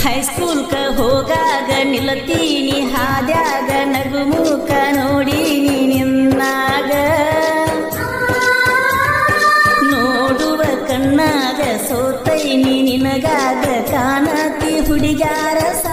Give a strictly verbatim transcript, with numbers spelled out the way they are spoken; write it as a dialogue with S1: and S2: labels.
S1: ಹೈಸ್ಕೂಲ್ಕ ಹೋಗಾಗ ನಿಲ್ಲತೀನಿ ಹಾದ್ಯಾಗ ನಗುಮುಖ ನೋಡೀನಿ ನಿನ್ನಾಗ ನೋಡುವ ಕಣ್ಣಾಗ ಸೋತೈನಿ ನಿನಗಾಗ ಕಾಣತಿ ಹುಡುಗಾರ